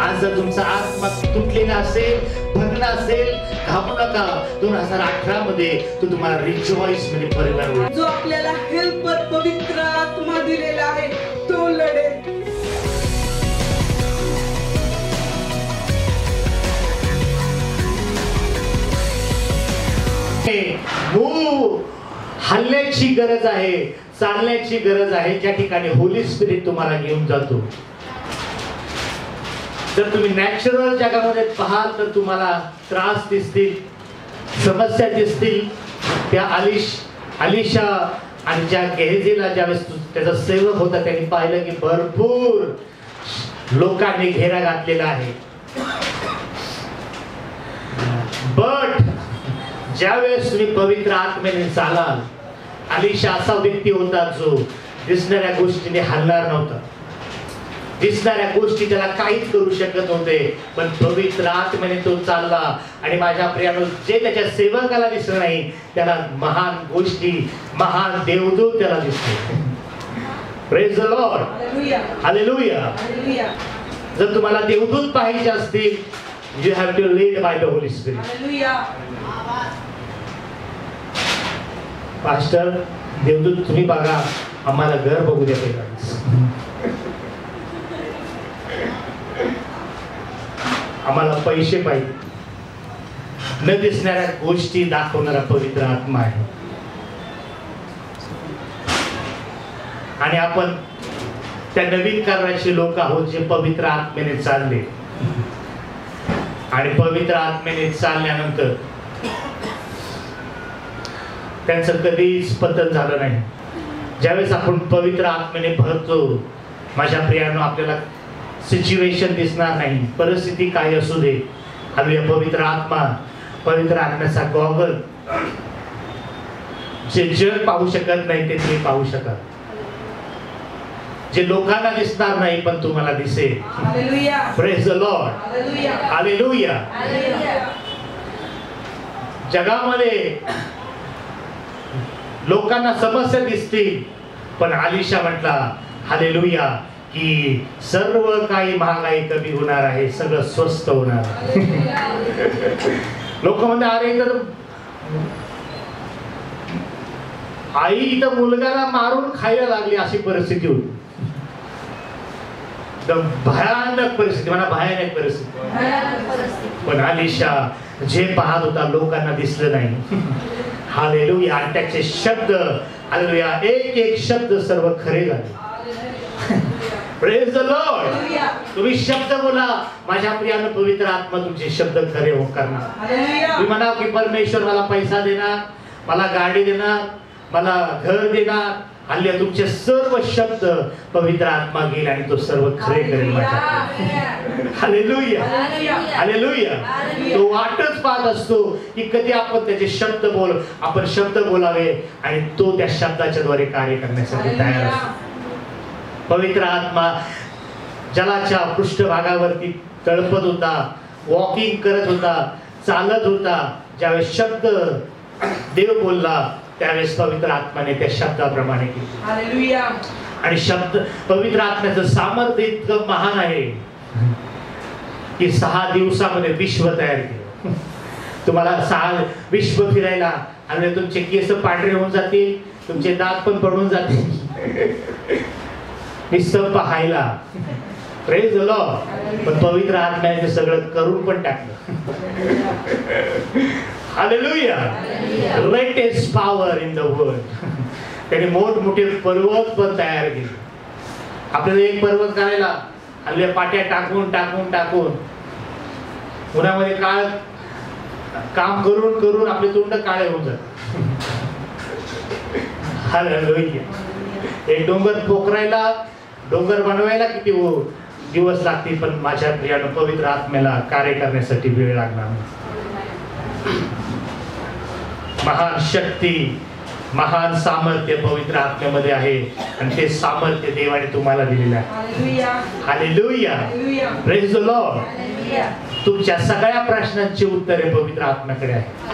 आज जर तुमचा आत्मा तुटलेला असेल, भगला असेल, घाबरू नका. 2018 मध्ये तो तुम्हाला रिजॉइस मध्ये परिवार होईल. जो आपल्याला हेल्पर पवित्र आत्मा दिलेला आहे तो लढेल. हल्ल्याची गरज आहे, चालण्याची गरज आहे. ज्या ठिकाणी होली स्पिरिट तुम्हाला घेऊन जातो. जर तुम्ही नॅचरल जगामध्ये पाहाल तर तुम्हाला त्रास दिसतील, समस्या दिसतील. त्या अलिशा आणि ज्या गेहजीला ज्यावेळेस त्याचा सेवक होता त्यांनी पाहिलं की भरपूर लोकांनी घेरा घातलेला आहे. बट ज्यावेळेस तुम्ही पवित्र आत्म्याने चालाल, अलिशा असा व्यक्ती होता जो दिसणाऱ्या गोष्टीने हलणार नव्हता. दिसणाऱ्या गोष्टी त्याला काहीच करू शकत नव्हते, पण पवित्र आत्म्याने तो चालला. आणि माझ्या प्रियानो, जे त्याच्या सेवकाला दिसलं नाही त्याला महान गोष्टी, महान देवदूत त्याला दिसले. Praise the Lord, hallelujah. जर तुम्हाला देवदूत पाहायचे असतील, you have to lead by the Holy Spirit. Pastor, देवदूत तुम्ही बघा, आम्हाला घर बघू द्या पहिला. आम्हाला पैसे पाहिजे. न दिसणाऱ्या गोष्टी दाखवणारा पवित्र आत्मा आहे. आणि आपण त्या नवीन करण्याचे लोक आहोत जे पवित्र आत्म्याने चालले. आणि पवित्र आत्म्याने चालल्यानंतर त्यांचं कधीच पतन झालं नाही. ज्यावेळेस आपण पवित्र आत्म्याने भरतो, माझ्या प्रियांनो, आपल्याला सिच्युएशन दिसणार नाही, परिस्थिती काय असू दे. हालेलुया. पवित्र आत्मा, पवित्र आत्म्याचा गॉगल, जे जग पाहू शकत नाही ते तुम्ही पाहू शकाल. जे लोकांना दिसणार नाही पण तुम्हाला दिसेल. Praise the Lord, hallelujah. जगामध्ये लोकांना समस्या दिसतील, पण अलिशा म्हटला हालेलुया की सर्व काही महागाई कमी होणार आहे, सगळं स्वस्त होणार. लोक म्हणते अरे तर आई तर मुलगाला मारून खायला लागली, अशी परिस्थिती होती. भयानक परिस्थिती, म्हणा भयानक परिस्थिती. पण अलिशा जे पाहत होता लोकांना दिसलं नाही. हालेलुया. आणि त्याचे शब्द, हालेलुया, एक एक शब्द सर्व खरे झाले. Praise the Lord. तुम्ही शब्द बोला, माझ्या प्रियानं पवित्र आत्मा तुमचे शब्द खरे हो करणार. तुम्ही म्हणा की परमेश्वर मला पैसा देणार, मला गाडी देणार, मला घर देणार. हल्ली तुमचे सर्व शब्द पवित्र आत्मा घेईल आणि तो सर्व खरे करेल. Hallelujah, hallelujah. तो वाटच पाहत असतो की कधी आपण त्याचे शब्द आपण शब्द बोलावे आणि तो त्या शब्दाच्या द्वारे कार्य करण्यासाठी तयार असतो. पवित्र आत्मा जलाच्या पृष्ठभागावरती तळपत होता, वॉकिंग करत होता, चालत होता. ज्यावेळेस शब्द देव बोलला त्यावेळेस पवित्र आत्माने त्या शब्दाप्रमाणे केले. हालेलुया. आणि शब्द, पवित्र आत्म्याचं सामर्थ्य इतकं महान आहे की 6 दिवसामध्ये विश्व तयार केलं. तुम्हाला 6 विश्व फिरायला आणि तुमचे केस पांढरे होऊन जातील, तुमचे दात पण पडून जातील, नुसतं पाहायला. Praise the Lord. पण पवित्र आत्म्याने सगळं करून पण टाकलं. Hallelujah. Greatest power in the world. त्याने मोठमोठे पर्वत पण तयार केले. आपल्याला एक पर्वत करायला आपल्या पाट्या टाकून टाकून टाकून उन्हामध्ये काळ काम करून करून आपले तोंड काळे होऊन जातात. हालेलुया. एक डोंगर पोखरायला, डोंगर बनवायला किती दिवस लागतील, पण माझ्या प्रियानं पवित्र आत्म्याला कार्य करण्यासाठी वेळ लागणार. महान शक्ती, महान सामर्थ्य पवित्र आत्म्यामध्ये आहे आणि ते सामर्थ्य देवाने तुम्हाला दिलेलं आहे. हालेलुया. Praise the Lord. तुमच्या सगळ्या प्रश्नांची उत्तरे पवित्र आत्म्याकडे आहे.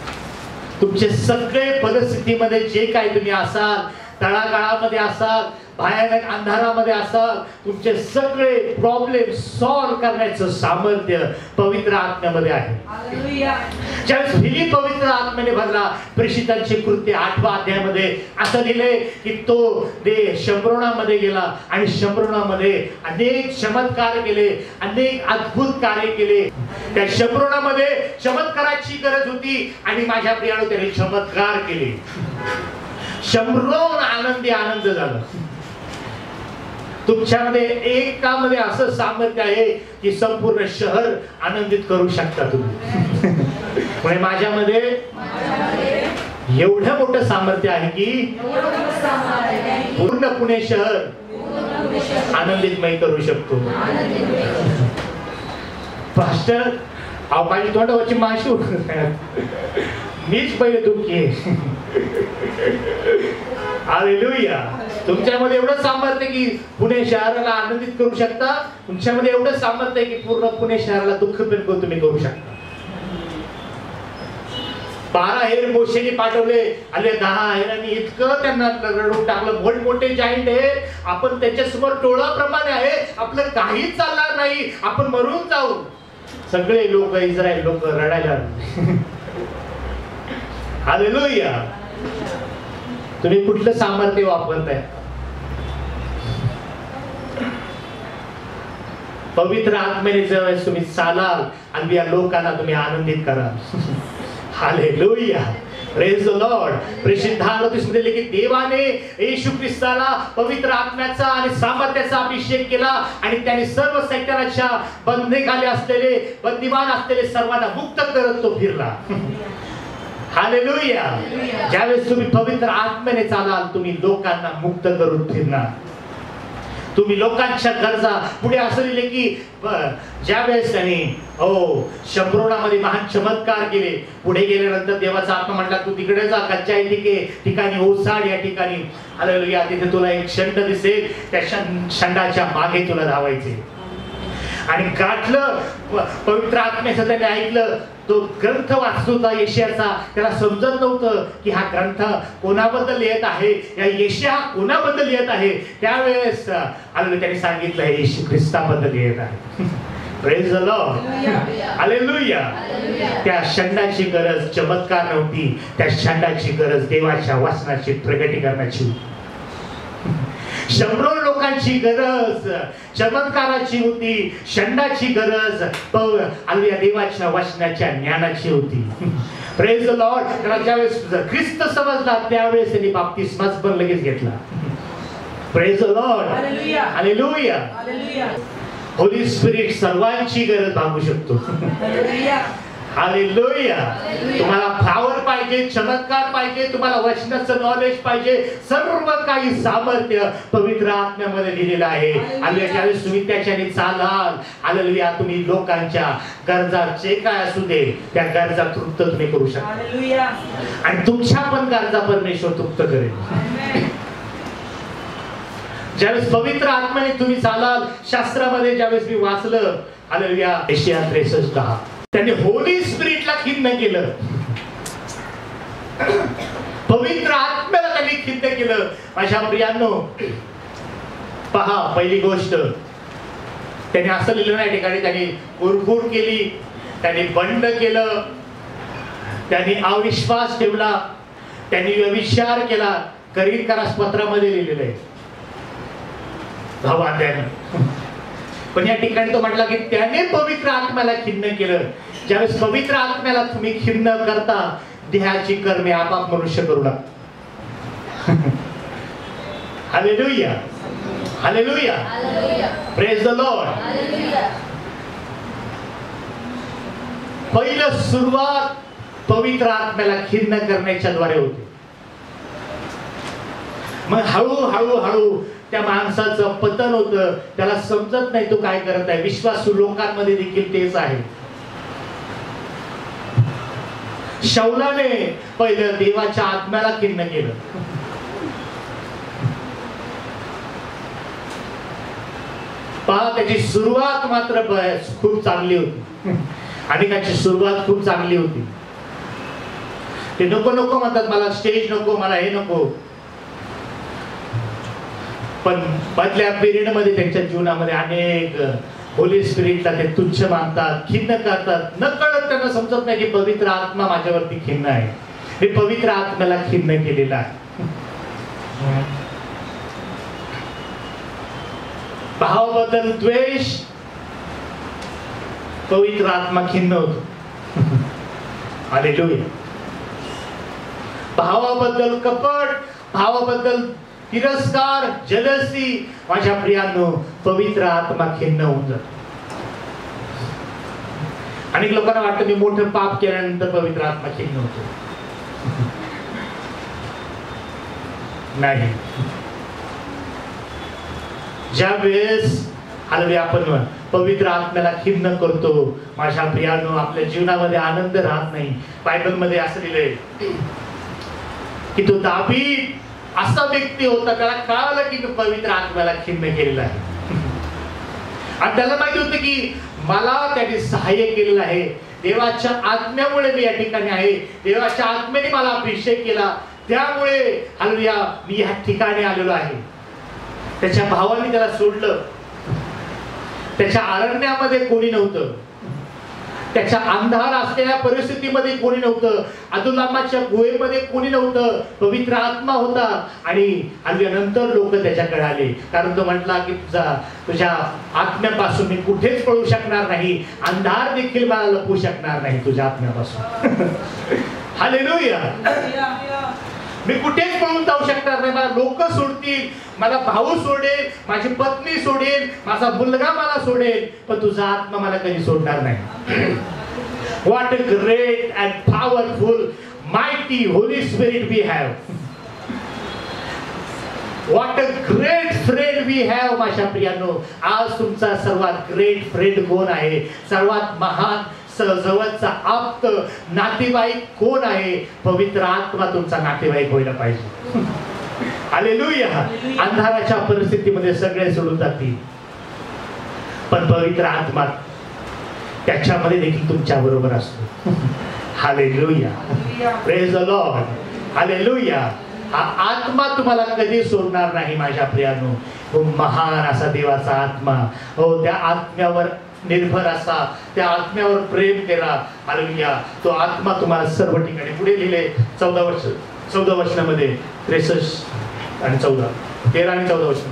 तुमचे सगळे परिस्थितीमध्ये जे काही तुम्ही असाल, तळागाळामध्ये असाल, भयानक अंधारामध्ये असाल, तुमचे सगळे प्रॉब्लेम सॉल्व्ह करण्याचं सामर्थ्य पवित्र आत्म्यामध्ये आहे. ज्यावेळेस फिलिप पवित्र आत्म्याने भरला, प्रेषितांचे कृत्य 8व्या अध्यायामध्ये असं लिहिले की तो शंभरोणामध्ये गेला आणि शंभरोणामध्ये अनेक चमत्कार केले, अनेक अद्भुत कार्य केले. त्या शंभरोणामध्ये चमत्काराची गरज होती आणि माझ्या प्रियानो त्याने चमत्कार केले. शंभरोण आनंदी आनंद झाला. तुमच्यामध्ये एकामध्ये असं सामर्थ्य आहे की संपूर्ण शहर आनंदित करू शकता तुम्ही. म्हणजे माझ्यामध्ये एवढं मोठं सामर्थ्य आहे की पूर्ण पुणे शहर आनंदितमय करू शकतो. पास्टर माझी तोंडावरची माशी मीच पहिले दुःखी आहे. हालेलुया. तुमच्यामध्ये एवढं सामर्थ्य की पुणे शहराला आनंदित करू शकता. तुमच्यामध्ये एवढं सामर्थ्य आहे की पूर्ण पुणे शहराला दुःख पण तुम्ही करू शकता. 12 हेर मोशेने पाठवले, आले 10 हेरांनी इतकं त्यांना रडून टाकलं. मोठमोठे जाईंट आहे, आपण त्याच्यासमोर टोळाप्रमाणे आहे, आपलं काहीच चालणार नाही, आपण मरून जाऊ. सगळे लोक, इस्रायल लोक रडायला. हालेलुया. तुम्ही कुठलं सामर्थ्य वापरताय? पवित्र आत्म्याने ज्यावेळेस तुम्ही चालाल आणि या लोकांना तुम्ही आनंदित कराल. हालेलुया. Praise the Lord. प्रेषितांमध्ये लिहिले की देवाने येशू ख्रिस्ताला पवित्र आत्म्याचा आणि सामर्थ्याचा अभिषेक केला आणि त्याने सर्व सैतानाच्या बंदीखाली असलेले, बंदिवान असलेले सर्वांना मुक्त करत तो फिरला. हालेलुया. ज्यावेळेस तुम्ही पवित्र आत्म्याने चालाल, तुम्ही लोकांना मुक्त करून फिरणार. तुम्ही लोकांच्या गरजा पुढे असं लिहिले की ज्यावेळेस त्यांनी शंभरोणामध्ये महान चमत्कार केले, पुढे गेल्यानंतर देवाचा आत्मा म्हटला तू तिकडे जा, कच्च्या ठिकाणी ओसाड या ठिकाणी. हालेलुया. तिथे तुला एक शंड दिसेल, त्या शंडाच्या मागे तुला धावायचे. आणि गाठलं पवित्र आत्म्याचं त्याने ऐकलं. तो ग्रंथ वाचत होता यशाचा, त्याला समजत नव्हतं की हा ग्रंथ कोणाबद्दल लिहित आहे, या यशा कोणाबद्दल लिहित आहे. त्यावेळेस त्याने सांगितलं हे येशू ख्रिस्ताबद्दल लिहित आहे. Praise the Lord. हालेलुया. त्या शंडाची गरज चमत्कार नव्हती, त्या शंडाची गरज देवाच्या वचनाची प्रगटीकरणाची. शंभर लोकांची गरज चमत्काराची होती, शंडाची गरज देवाच्या वचनाच्या ज्ञानाची होती. Praise the Lord. त्याला ज्यावेळेस ख्रिस्त समजला त्यावेळेस त्यांनी बाप्तिस्माच पण लगेच घेतला. Praise the Lord. Hallelujah. Holy Spirit सर्वांची गरज भागू शकतो. हालेलुया. तुम्हाला पॉवर पाहिजे, चमत्कार पाहिजे, तुम्हाला वचनाचं नॉलेज पाहिजे, सर्व काही सामर्थ्य पवित्र आत्म्यामध्ये दिलेलं आहे. आणि ज्यावेळेस तुम्ही त्याच्याने चालाल, हालेलुया, तुम्ही लोकांच्या गरजा जे काय असू दे त्या गरजा तृप्त तुम्ही करू शकता. आणि तुमच्या पण गरजा परमेश्वर तृप्त करेल. ज्यावेळेस पवित्र आत्म्याने तुम्ही चालाल, शास्त्रामध्ये ज्यावेळेस मी वाचलं, हालेलुया, यशाया 63:10, त्यांनी होली स्पिरिटला खिन्न केलं, पवित्र आत्म्याला त्यांनी खिन्न केलं. माझ्या प्रियांनो, पहा, पहिली गोष्ट त्यांनी असं लिहिलं नाही ठिकाणी, त्यांनी कुरकुर केली, त्यांनी बंड केलं, त्यांनी अविश्वास ठेवला, त्यांनी व्यभिचार केला. करीतकारास पत्रामध्ये लिहिलेलं आहे भावांनो. पण या ठिकाणी तो म्हटला की त्याने पवित्र आत्म्याला खिन्न केलं. ज्यावेळेस पवित्र आत्म्याला तुम्ही खिन्न करता, देहाची कर्मे आपाप मनुष्य करू लागतो. Hallelujah. Hallelujah. Praise the Lord. पहिलं सुरुवात पवित्र आत्म्याला खिन्न करण्याच्या द्वारे होते. मग हळूहळू त्या माणसाचं पतन होतं. त्याला समजत नाही तो काय करत आहे. विश्वासू लोकांमध्ये देखील तेच आहे. शौलाने पहिलं देवाच्या आत्म्याला खिन्न केलं. पहा, त्याची सुरुवात मात्र खूप चांगली होती. अनेकांची सुरुवात खूप चांगली होती. ते नको नको म्हणतात, मला स्टेज नको, मला हे नको. पण मधल्या पिरियड मध्ये त्यांच्या जीवनामध्ये अनेक होली स्पिरिटला ते तुच्छ मानतात, खिन्न करतात. न कळत त्यांना समजत नाही की पवित्र आत्मा माझ्यावरती खिन्न आहे, मी पवित्र आत्म्याला खिन्न केलेला आहे. भावाबद्दल द्वेष, पवित्र आत्मा खिन्न होतो. हालेलुया. भावाबद्दल कपट, भावाबद्दल तिरस्कार, जलसी, माझ्या प्रियांनो, पवित्र आत्मा खिन्न होऊन जातो. अनेक लोकांना वाटतं मी मोठं पाप केल्यानंतर पवित्र आत्मा खिन्न होतो. नाही. ज्या वेळेस आपण पवित्र आत्म्याला खिन्न करतो, माझ्या प्रियांनो, आपल्या जीवनामध्ये आनंद राहत नाही. बायबल मध्ये असं लिहिलंय की तो दावीद असा व्यक्ती होता, त्याला कळालं की तो पवित्र आत्म्याला खिन्न केलेला आहे. आणि त्याला माहिती होतं की मला त्याने सहाय्य केलेलं आहे, देवाच्या आत्म्यामुळे मी या ठिकाणी आहे, देवाच्या आत्म्याने मला अभिषेक केला, त्यामुळे हालेलुया मी या ठिकाणी आलेलो आहे. त्याच्या भावाने त्याला सोडलं. त्याच्या अरण्यामध्ये कोणी नव्हतं, त्याच्या अंधार असलेल्या परिस्थितीमध्ये कोणी नव्हतं, अदुल्लामाच्या गुहेमध्ये कोणी नव्हतं, पवित्र आत्मा होता. आणि नंतर लोक त्याच्याकडे आले, कारण तो म्हटला की तुझ्या आत्म्यापासून मी कुठेच पळू शकणार नाही, अंधार देखील मला लपवू शकणार नाही तुझ्या आत्म्यापासून. हालेलुया. मी कुठेच पळून जाऊ शकणार नाही, मला लोक सोडतील, मला भाऊ सोडेल, माझी पत्नी सोडेल, माझा मुलगा मला सोडेल, पण तुझा आत्मा मला कधी सोडणार नाही. What a great and powerful, mighty Holy Spirit we have. What a great friend we have, माझ्या प्रियांनो. आज तुमचा सर्वात ग्रेट फ्रेंड कोण आहे? सर्वात महान जवळचा आप्त नातेवाईक कोण आहे? पवित्र आत्मा तुमचा नातेवाईक व्हायला पाहिजे. हालेलुया. अंधाराच्या परिस्थितीमध्ये सगळे सोडून जातील, पण पवित्र आत्मा त्याच्यामध्ये देखील तुमच्या बरोबर असतो. Hallelujah. Praise the Lord. Hallelujah. हा आत्मा तुम्हाला कधी सोडणार नाही माझ्या प्रियांनो. हो महान असा देवाचा आत्मा, हो त्या आत्म्यावर निर्भर असा, त्या आत्म्यावर प्रेम करा. हालेलुया. तो आत्मा तुम्हाला सर्व ठिकाणी. पुढे लिहिले 14 वचनामध्ये 63 आणि 14, 13 आणि 14 वचन.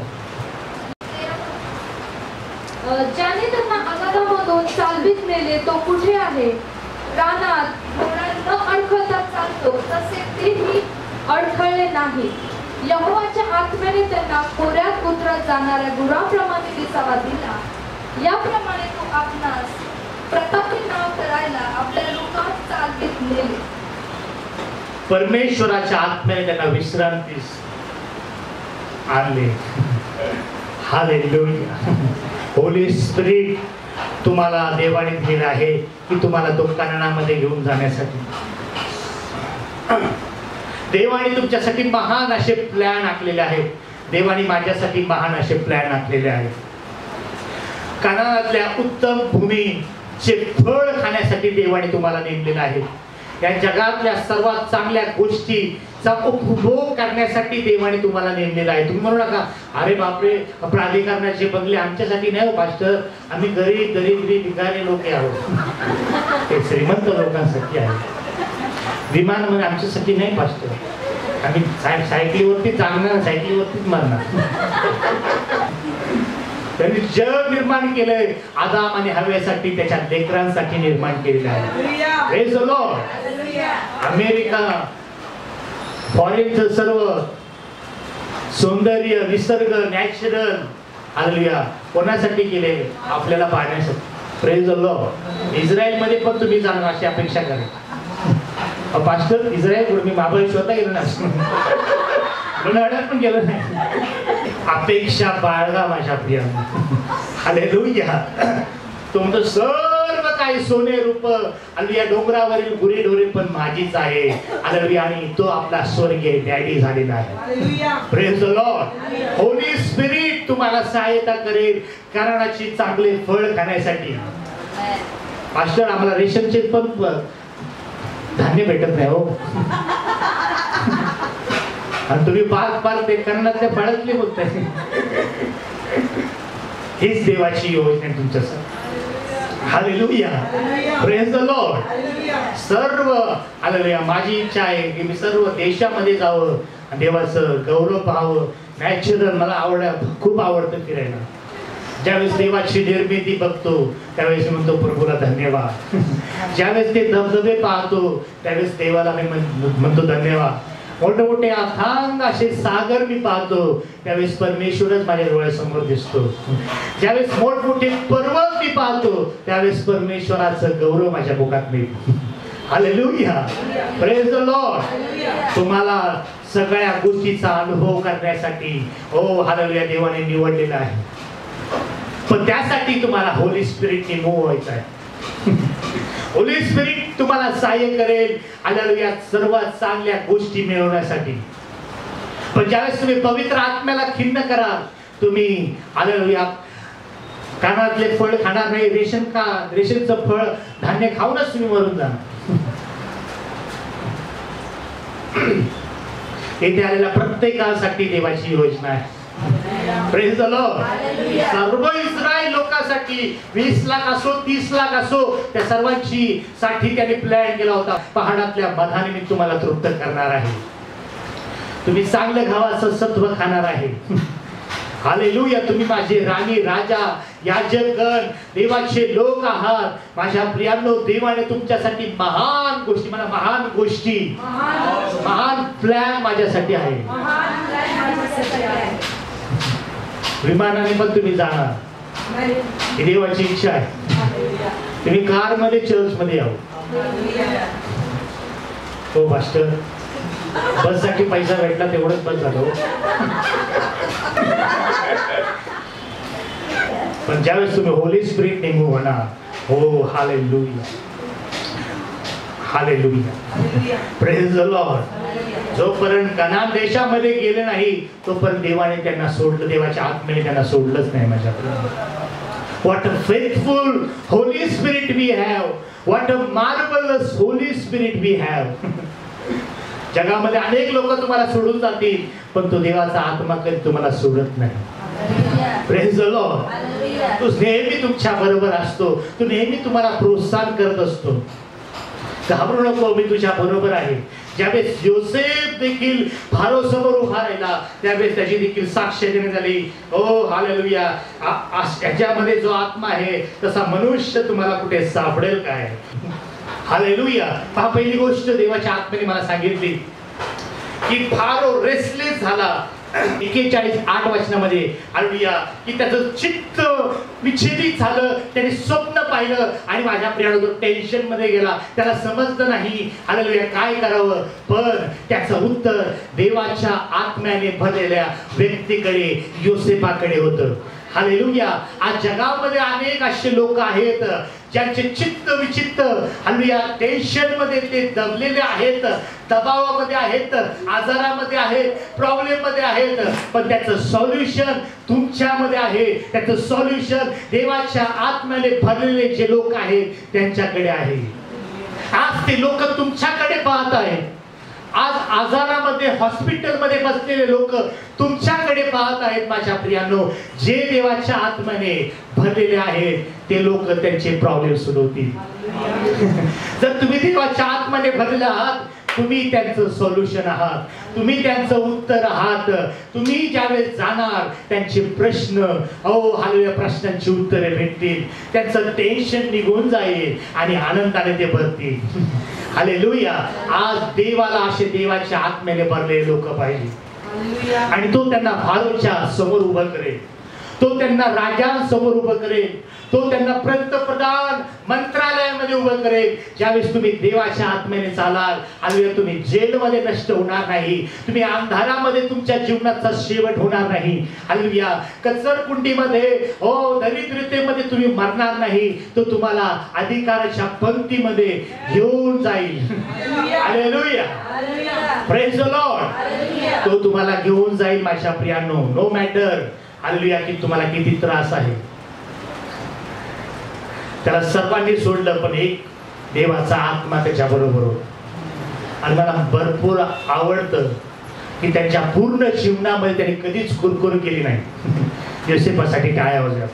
ज्याने त्यांना अगाधामधून चालवीत नेले तो कुठे आहे? रानात न अडखळता चालतो तसे तेही अडखळले नाही. यहोवाच्या आत्म्याने त्यांना खोऱ्यात उतरत जाणाऱ्या गुराप्रमाणे दिसावा दिला. याप्रमाणे तो आपणास प्रतापी नाव करायला आपल्या लोकांत चालवीत नेले. परमेश्वराच्या आत्म्याने त्यांना विश्रांतीस आणले. हालेलुया. होली स्पिरिट तुम्हाला देवाने दिलेला आहे की तुम्हाला तो कणामध्ये घेऊन जाण्यासाठी. देवाने तुमच्यासाठी महान असे प्लॅन आखलेले आहेत. देवाने माझ्यासाठी महान असे प्लॅन आखलेले आहेत. कणातल्या उत्तम भूमीचे फळ खाण्यासाठी देवाने तुम्हाला नेमलेलं आहे. या जगातल्या सर्वात चांगल्या गोष्टीचा उपभोग करण्यासाठी देवाने तुम्हाला नेमलेला आहे. तुम्ही म्हणू नका अरे बापरे प्राधिकरणाचे बंगले आमच्यासाठी नाही हो पास्टर, आम्ही गरीब दरिद्री भिकारी लोक आहोत. ते श्रीमंत लोकांसाठी आहे. विमान म्हणजे आमच्यासाठी नाही पास्टर, आम्ही सायकलीवरती चालणार, सायकलीवरतीच मारणार. त्यांनी जग निर्माण केलंय आदाम आणि हव्यासाठी, त्याच्या लेकरांसाठी निर्माण केलेलं आहे. Praise the Lord. अमेरिका फॉरेनचं सर्व सौंदर्य, निसर्ग, नॅचरल, हालेलुया, कोणासाठी केले? आपल्याला पाहण्यासाठी. Praise the Lord. इस्रायल मध्ये पण तुम्ही जाणार अशी अपेक्षा करा. पास्टर इस्रायल मी महाबळेश्वरला गेलो ना, उन्हाळ्यात पण गेलो नाही. अपेक्षा बाळगा माझ्या प्रियांनो. हालेलुया. तुमचं सर्व काही सोने रूप आणि या डोंगरावरील गुरेढोरे पण माझीच आहे. हालेलुया. आणि तो आपला स्वर्गीय डॅडी झालेला आहे. Praise the Lord. Holy Spirit तुम्हाला सहायता करेल कारणाची चांगले फळ खाण्यासाठी. मास्टर आम्हाला रेशनचे पण धान्य भेटत नाही हो. आणि तुम्ही पार ते कर्णातल्या फळातले बोलताय. हीच देवाची योजना आहे तुमच्यासाठी. Hallelujah, praise the Lord. सर्व हालेलुया, माझी इच्छा आहे की मी सर्व देशामध्ये जावं, देवाचं गौरव पाहावं. नॅचरल मला खूप आवडतं फिरायला. ज्यावेळेस देवाची निर्मिती बघतो त्यावेळेस मी म्हणतो प्रभूला धन्यवाद. ज्यावेळेस ते धबधबे पाहतो त्यावेळेस देवाला मी म्हणतो धन्यवाद. मोठे मोठे अथांग असे सागर मी पाहतो त्यावेळेस परमेश्वरच माझ्या डोळ्यासमोर दिसतो. ज्यावेळेस मोठमोठे पर्वत मी पाहतो त्यावेळेस परमेश्वराचं गौरव माझ्या मुखात मिळतो. Hallelujah, praise the Lord. तुम्हाला सगळ्या गोष्टीचा अनुभव करण्यासाठी हालेलुया देवाने निवडलेला आहे. पण त्यासाठी तुम्हाला होली स्पिरिटने मूव्ह व्हायचं आहे. होली स्पिरिट तुम्हाला सहाय्य करेल हालेलुया सर्वात चांगल्या गोष्टी मिळवण्यासाठी. पण ज्यावेळेस तुम्ही पवित्र आत्म्याला खिन्न कराल, तुम्ही हालेलुया कानातले फळ खाणार नाही. रेशनचं फळ धान्य खाऊनच तुम्ही मरून जाणार. येथे आलेल्या प्रत्येकासाठी देवाची योजना आहे. Praise the Lord. सर्व इस्रायल लोकांसाठी 20 लाख असो 30 लाख असो त्या सर्वांची साठी त्याने प्लॅन केला होता. पहाडातल्या मधाने मी तुम्हाला तृप्त करणार आहे. तुम्ही चांगलं गावाचं सत्व खाणार आहे. हालेलुया, तुम्ही माझे राणी राजा याजकगण देवाचे लोक आहात. माझ्या प्रियांनो, देवाने तुमच्यासाठी महान गोष्टी महान प्लॅन माझ्यासाठी आहे. विमानाने पण तुम्ही जाणार, ही देवाची इच्छा आहे. तुम्ही कार मध्ये चर्च मध्ये यावं. हो मास्टर, बस साठी पैसा भेटला तेवढंच बस झालं. पण ज्यावेळेस तुम्ही होली स्पिरिट ने मूव्ह होणार, हो hallelujah, hallelujah, praise the Lord. जोपर्यंत कनान देशामध्ये गेले नाही तोपर्यंत देवाने त्यांना सोडलं, देवाच्या आत्म्याने त्यांना सोडलंच नाही. माझ्याकडे what a faithful Holy Spirit we have, what a marvellous Holy Spirit we have. जगामध्ये अनेक लोक तुम्हाला सोडून जातील पण तो देवाचा आत्मा कधी तुम्हाला सोडत नाही. Praise the Lord. तो नेहमी तुमच्या बरोबर असतो. तो नेहमी तुम्हाला प्रोत्साहन करत असतो. घाबरू नको, मी तुझ्या बरोबर आहे. ज्यावेळेस योसेफ देखील फारो समोर उभा राहिला त्यावेळेस त्याची देखील साक्ष देण्यात आली. ओ हालेलुया, याच्यामध्ये जो आत्मा आहे तसा मनुष्य तुम्हाला कुठे सापडेल काय. हालेलुया. पहा, पहिली गोष्ट देवाच्या आत्म्याने मला सांगितली की फारो रेस्टलेस झाला. 41:8 वचनामध्ये हालेलुया की त्याचं चित्त विचलित झालं. त्याने स्वप्न पाहिलं आणि माझ्या प्रियाला जो टेन्शन मध्ये गेला, त्याला समजलं नाही हालेलुया काय करावं. पण त्याचं उत्तर देवाच्या आत्म्याने भरलेल्या व्यक्तीकडे, योसेफाकडे होतं. हालेलुया. आज जगामध्ये अनेक असे लोक आहेत ज्यांचे चित्त विचित्त हालेलुया टेन्शन मध्ये ते दबलेले आहेत, दबावामध्ये आहेत, आजारामध्ये आहेत, प्रॉब्लेम मध्ये आहेत. पण त्याचं सॉल्युशन तुमच्यामध्ये आहे. त्याचं सॉल्युशन देवाच्या आत्म्याने भरलेले जे लोक आहेत त्यांच्याकडे आहे. आज ते लोक तुमच्याकडे पाहत आहेत. आज आजारामध्ये हॉस्पिटलमध्ये बसलेले लोक तुमच्याकडे पाहत आहेत. माझ्या प्रियांनो, जे देवाच्या आत्म्याने भरलेले आहेत ते लोक त्यांचे प्रॉब्लेम सोडवतील. जर तुम्ही देवाच्या आत्म्याने भरलेले आहात, तुम्ही त्यांचं सॉल्युशन आहात, तुम्ही त्यांचं उत्तर आहात. तुम्ही ज्यावेळेस जाणार त्यांचे प्रश्न, हालेलुया, प्रश्नांची उत्तरे भेटतील. त्यांचं टेन्शन निघून जाईल आणि आनंदाने ते भरतील. हालेलुया. आज देवाला असे देवाच्या आत्म्याने भरलेले लोक पाहिजे आणि तो त्यांना फारोच्या समोर उभं करेल. तो त्यांना राजांसमोर उभं करेल. तो त्यांना पंतप्रधान मंत्रालयामध्ये उभं करेल. ज्यावेळेस तुम्ही देवाच्या आत्म्याने चालाल, हालेलुया, तुम्ही जेलमध्ये नष्ट होणार नाही. तुम्ही अंधारामध्ये तुमच्या जीवनाचा शेवट होणार नाही. हालेलुया. कचरकुंडीमध्ये, दरिद्रतेमध्ये तुम्ही मरणार नाही. तो तुम्हाला अधिकाराच्या पंक्तीमध्ये घेऊन जाईल. हालेलुया. Praise the Lord. तो तुम्हाला घेऊन जाईल माझ्या प्रियांनो. नो मॅटर हालेलुया की तुम्हाला किती त्रास आहे. त्याला सर्वांनी सोडलं पण एक देवाचा आत्मा त्याच्या बरोबर होता. आणि मला भरपूर आवडतं की त्यांच्या पूर्ण जीवनामध्ये त्यांनी कधीच कुरकुर केली नाही. योसेफासाठी टाळ्या वाजवा.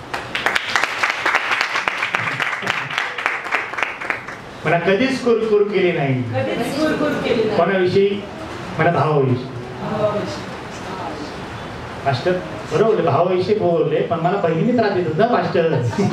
मला कधीच कुरकुर केली नाही. कोणाविषयी? मला भावाविषयी. मास्टर बरोबर भावाविषयी बोलले, पण मला बहिणीने त्रास देत होता मास्टर.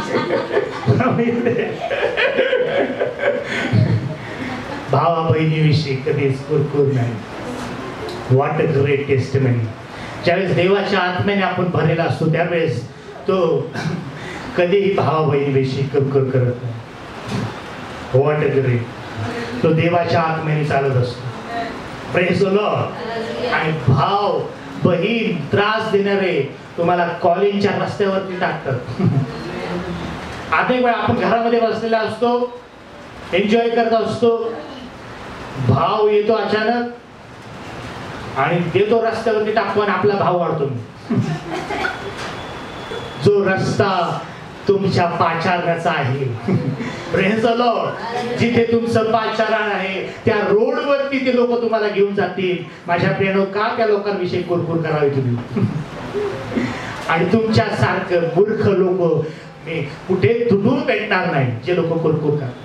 भावा बहिणीविषयी कधीच कुरकुर नाही. What a great testimony. ज्यावेळेस देवाच्या आत्म्याने आपण भरलेला असतो त्यावेळेस तो कधीही भावा बहिणीविषयी कुरकुर करत नाही. What a great. तो देवाच्या आत्म्याने चालत असतो. Praise the Lord. आणि भाव बहीण त्रास देणारे तुम्हाला कॉलेजच्या रस्त्यावरती टाकतात. अनेक वेळा आपण घरामध्ये बसलेला असतो, एन्जॉय करत असतो, भाव येतो अचानक आणि देतो रस्त्यावरती टाकतो आणि आपला भाव वाढतो. जो रस्ता तुमच्या पाचारण्याचा आहे, प्रेज द लॉर्ड, जिथे तुमचं पाचारण आहे त्या रोडवरती ते लोक तुम्हाला घेऊन जातील. माझ्या प्रियानो, का त्या लोकांविषयी कुरकुर करावी तुम्ही? आणि तुमच्या सारखं मूर्ख लोक मी कुठे तुटून भेटणार नाही जे लोक कुरकुर करतात.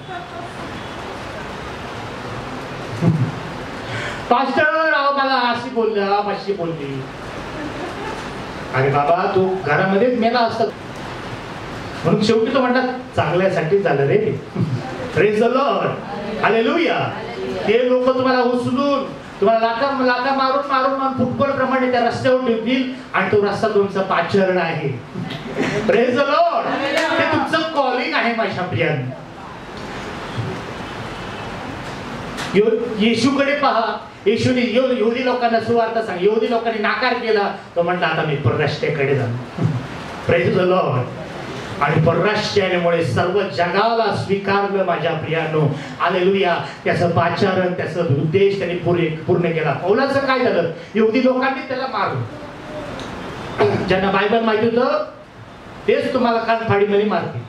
पास्टर मला अशी बोललं, अशी बोलली. अरे बाबा, तू घरामध्येच मेला असतात. म्हणून शेवटी तो म्हणतात चांगल्यासाठी झालं रे. Praise the Lord. हालेलुया. ते लोक तुम्हाला उचलून तुम्हाला लाथा मारून फुटबॉल प्रमाणे त्या रस्त्यावर ठेवतील आणि तो रस्ता तुमचं पाचारण आहे. Praise the Lord. ते तुमचं कॉलिंग आहे माझ्या प्रियांनो. येशूकडे पहा. येशूने यहुदी लोकांना सुवार्ता सांग. यहुदी लोकांनी नाकार केला. तो म्हटला आता मी परराष्ट्राकडे जाणार. Praise the Lord. आणि परराष्ट्रामुळे सर्व जगाला स्वीकारलं माझ्या प्रियानो. हालेलुया. त्याचं पाचारण, त्याचं उद्देश त्यांनी पूर्ण केला. पौलाचं काय झालं? यहुदी लोकांनी त्याला मारलं. ज्यांना बायबल माहिती होतं तेच तुम्हाला कानफाडीमध्ये मारतील.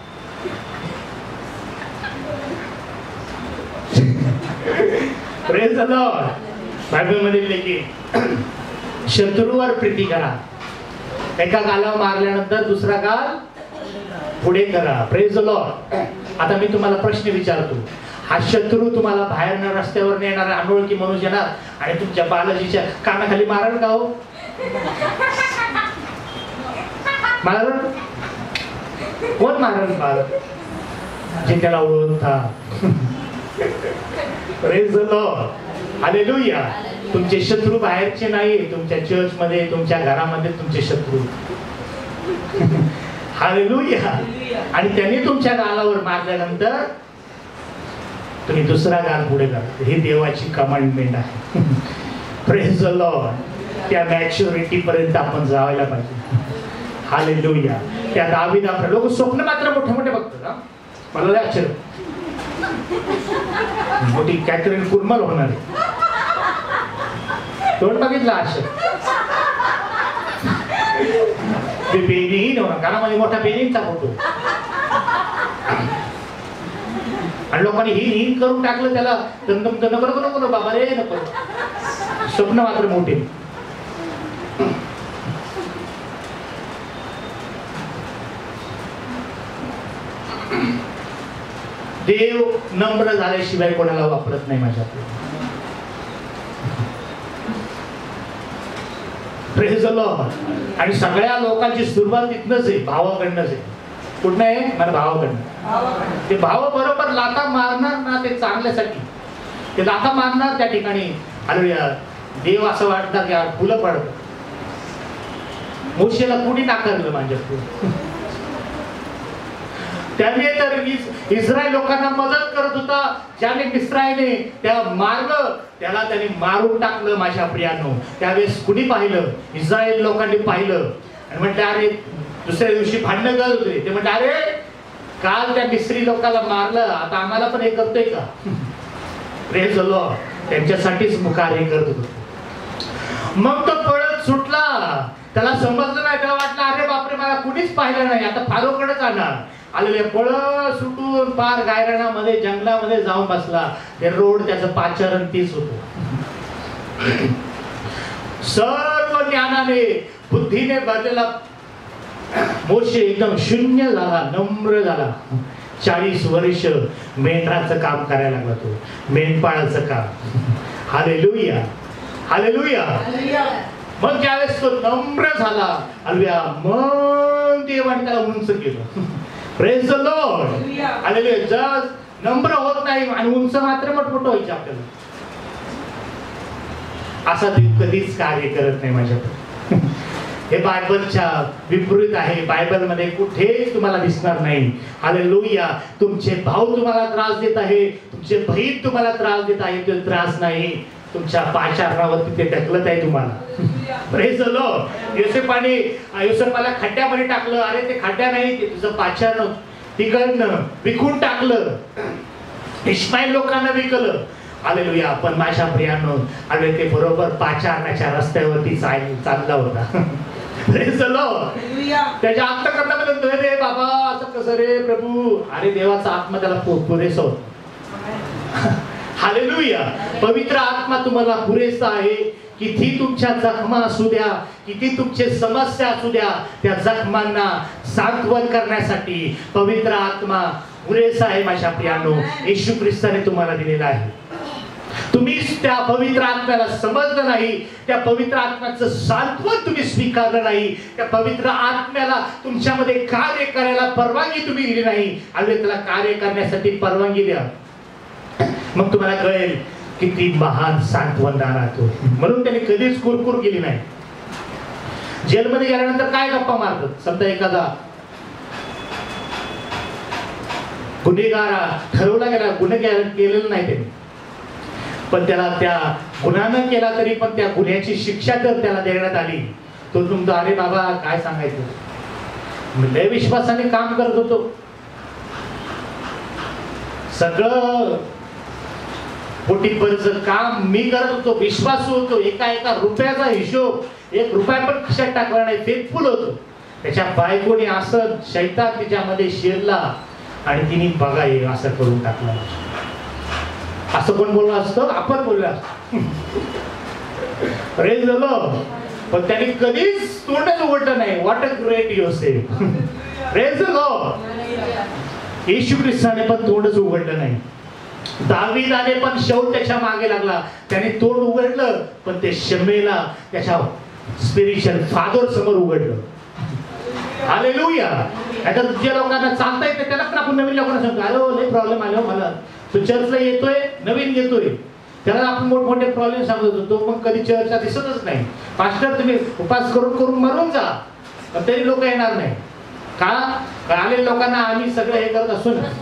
Praise the Lord. बायबल मध्ये लिहिले की शत्रूवर प्रीती करा. एका गालावर मारल्यानंतर दुसरा गाल पुढे करा. Praise the Lord. आता मी तुम्हाला प्रश्न विचारतो. हा शत्रू तुम्हाला बाहेर रस्त्यावर नेणार, अनोळखी माणूस येणार आणि तुमच्या बालाजीच्या कानाखाली मारल का हो? मारल? कोण मारल? बाल जे त्याला ओळखता. Praise the Lord. हालेलुया. तुमचे शत्रू बाहेरचे नाही, तुमच्या चर्च मध्ये, तुमच्या घरामध्ये तुमचे शत्रू. हालेलुया. आणि त्यांनी तुमच्या गालावर मारल्यानंतर तुम्ही दुसरा गाल पुढे करा. ही देवाची कमांडमेंट आहे. Praise the Lord. त्या मॅच्युरिटी पर्यंत आपण जायला पाहिजे. हालेलुया. त्या दावीद आपले लोक स्वप्न मात्र मोठे मोठे बघतात. मला लय आश्चर्य. मोठी कॅथरीन कुर्मल होणार आहे. तोंड बघितलं आश्चर्य. ते बेनिहीन होणार. कानामध्ये मोठा बेनिहीनचा फोटो. आणि लोकांनी हीन करून टाकलं त्याला. नको बाबा रे, नको. स्वप्न मात्र मोठे. देव नम्र झाल्याशिवाय कोणाला वापरत नाही माझ्या. Praise the Lord. आणि सगळ्या लोकांची सुरुवात तिथनच आहे, भावाकडनंच आहे. कुठनं आहे? मला भावाकडनं. ते भाव बरोबर लाथा मारणार ना ते चांगल्यासाठी. ते लाथा मारणार त्या ठिकाणी. हालेलुया. देव असं वाटतं की फुलं पडत. मोशेला कुणी नाकारलं माझ्या. त्याने तर इस्रायल लोकांना मदत करत होता. ज्याने मिस्रायने त्याला मारलं, त्याला त्याने मारून टाकलं माझ्या प्रियानो. त्यावेळेस कुणी पाहिलं? इस्रायल लोकांनी पाहिलं आणि म्हटलं अरे, दुसऱ्या दिवशी भांडणं करत होते. ते म्हटलं अरे, काल त्या मिस्री लोकांना मारलं, आता आम्हाला पण हे करतोय का? Praise the Lord. त्यांच्यासाठीच कार्य करत होतो. मग तो पळत सुटला. त्याला समजलं नाही. त्याला वाटलं अरे बापरे, मला कुणीच पाहिलं नाही, आता फारोकडे जाणार. आलेले पळत सुटून पार गायरानामध्ये जंगलामध्ये जाऊन बसला. ते रोड त्याचं पाचारण तीच होतं. सर्व ज्ञानाने बुद्धीने भरलेला मोशे एकदम शून्य झाला, नम्र झाला. 40 वर्ष मेंढराचं काम करायला लागला, तो मेंढपाळाचं काम. Hallelujah, hallelujah. मग ज्यावेळेस तो नम्र झाला, हालेलुया, मग देवाने त्याला उंच केलं. Praise the Lord, hallelujah. जर नम्र होत नाही आणि उंच मात्र मोठमोठं व्हायचं आपल्याला, असा देव कधीच कार्य करत नाही माझ्याकडे. हे बायबलच्या विपरीत आहे. बायबलमध्ये कुठेच तुम्हाला दिसणार नाही. हालेलुया. तुमचे भाऊ तुम्हाला त्रास देत आहे, तुमचे बहीण तुम्हाला त्रास देत आहे, तो त्रास नाही तुमच्या पाचारणावरती ते ढकलत आहे तुम्हाला. Praise the Lord. योसेफाला खड्ड्यामध्ये टाकलं. अरे ते खड्ड्या नाही, ते तुझं पाचारण तिकडनं विकून टाकलं. इस्माईल लोकांना विकलं. हालेलुया. पण माझ्या प्रियानो, अरे ते बरोबर पाचारणाच्या रस्त्यावरती चालला होता. Praise the Lord. त्याच्या अंतःकरणामध्ये म्हणतो, रे बाबा असं कसं रे प्रभू. अरे देवाचा आत्मा त्याला पुरेसा होता. हालेलुया. पवित्र आत्मा तुम्हाला पुरेसा आहे. किती तुमच्या जखमा असू द्या, किती तुमचे समस्या असू द्या, त्या जखमांना सांत्वन करण्यासाठी पवित्र आत्मा पुरेसा आहे माझ्या प्रियानो. येशू ख्रिस्ताने तुम्हाला दिलेला आहे. तुम्ही त्या पवित्र आत्म्याला समजलं नाही, त्या पवित्र आत्म्याचं सांत्वन तुम्ही स्वीकारलं नाही, त्या पवित्र आत्म्याला तुमच्यामध्ये कार्य करायला परवानगी तुम्ही दिली नाही. आणि त्याला कार्य करण्यासाठी परवानगी द्या, मग तुम्हाला कळेल किती महान सांत्वनदार तो. म्हणून त्यांनी कधीच कुरकुर केली नाही. जेलमध्ये गेल्यानंतर काय गप्पा मारतात. समजा एखादा गुन्हेगार ठरवला गेला, गुन्हे केलेलं नाही त्यांनी, पण त्याला त्या गुन्हा न केला तरी पण त्या गुन्ह्याची शिक्षा तर त्याला देण्यात आली. तो तुमचा अरे बाबा काय सांगायचं, लय विश्वासाने काम करत होतो, सगळं पोटीपरचं काम मी करत होतो, विश्वासू होतो, एका रुपयाचा हिशोब 1 रुपया पण खिशात टाकला नाही, फेथफुल होतो. त्याच्या बायकोने असं शैतान तिच्यामध्ये शिरला आणि तिने बघा हे असं करून टाकलं. असं कोण बोललं असतं, आपण बोललो असतो. Praise the Lord. पण त्याने कधीच तोंडच उघडलं नाही. व्हॉट अ ग्रेट योसेफ. Praise the Lord. येशू ख्रिस्ताने पण तोंडच उघडलं नाही. दावीदाने पण शाऊल त्याच्या मागे लागला, त्याने तोंड उघडलं, पण ते शमेला त्याच्या स्पिरिच्युअल फादर समोर उघडलं. हालेलुया. आता जे लोकांना चालता येते त्याला पण आपण नवीन लोकांना सांगतो, अरे लय प्रॉब्लेम आले हो मला, तो चर्चला येतोय, नवीन येतोय, त्याला आपण मोठमोठे प्रॉब्लेम सांगत होतो, मग कधी चर्चला दिसतच नाही. पास्टर तुम्ही उपास करून करून मरून जा, पण तरी लोक येणार नाही. का आलेल्या लोकांना आम्ही सगळं हे करत असतो ना.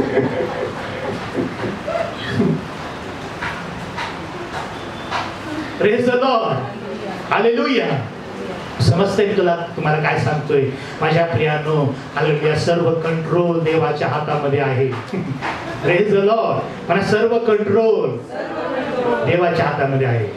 Praise the Lord. हालेलुया. समजतंय तुम्हाला काय सांगतोय माझ्या प्रियानो. हालेलुया. सर्व कंट्रोल देवाच्या हातामध्ये आहे. Praise the Lord. मला सर्व कंट्रोल देवाच्या हातामध्ये आहे.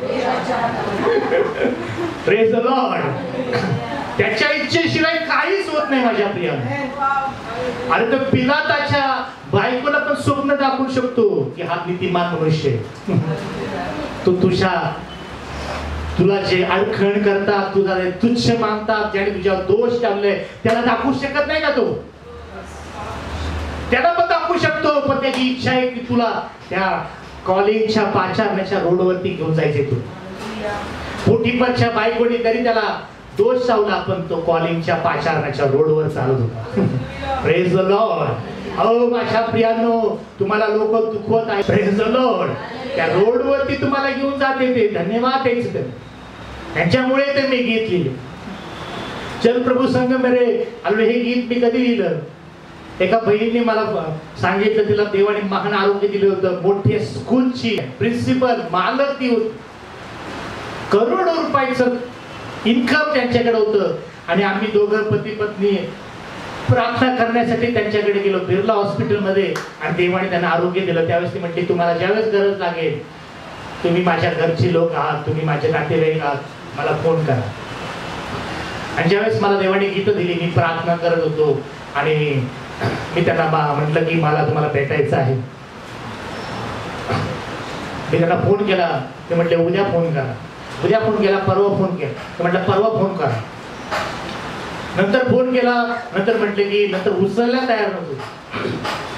Praise the Lord. त्याच्या इच्छेशिवाय काहीच होत नाही माझ्या प्रियानो. अरे तो पिलाताच्या बायकोला पण स्वप्न दाखवू शकतो की हा नीतिमान मनुष्य तो तुला जे अडखण करतात, तुझा तुच्छ मानतात, ज्याने तुझ्यावर दोष टाकले, त्याला दाखवू शकत नाही का तो? त्याला पण दाखवू शकतो, पण त्याची इच्छा आहे की तुला त्या कॉलेजच्या पाचारण्याच्या रोडवरती घेऊन जायचे. तू पोटीपरच्या बायकोने तरी त्याला दोष चावला, पण तो कॉलिंगच्या पाचारण्याच्या रोडवर चालत होता. Praise the Lord. अहो माझ्या प्रियांनो, तुम्हाला लोक दुखवत आहे. Praise the Lord. त्या रोडवरती तुम्हाला घेऊन जाते ते. धन्यवाद तेच त्यांच्यामुळे ते मी गीत लिहिले. चल प्रभू संग मेरे. अरे हे गीत मी कधी लिहिलं, एका बहिणीने मला सांगितलं, तिला देवाने महान आरोग्य दिलं होतं, मोठ्या स्कूलची प्रिन्सिपल मालक ती होती, करोडो रुपयाचं इन्कम त्यांच्याकडे होतं. आणि आम्ही दोघं पती पत्नी प्रार्थना करण्यासाठी त्यांच्याकडे गेलो बिर्ला हॉस्पिटलमध्ये, आणि देवाने त्यांना आरोग्य दिलं. त्यावेळेस ती म्हटली, तुम्हाला ज्यावेळेस गरज लागेल, तुम्ही माझ्या घरची लोक आहात, तुम्ही माझे नातेवाईक आहात, मला फोन करा. आणि ज्यावेळेस मला देवाने गीतं दिली, मी प्रार्थना करत होतो आणि मी त्यांना म्हटलं की मला तुम्हाला भेटायचं आहे. मी त्यांना फोन केला, ते म्हटले उद्या फोन करा. उद्या फोन केला, परवा फोन केला, तर म्हटलं परवा फोन करा. नंतर फोन केला, नंतर म्हटले की नंतर उचलायला तयार नव्हतो.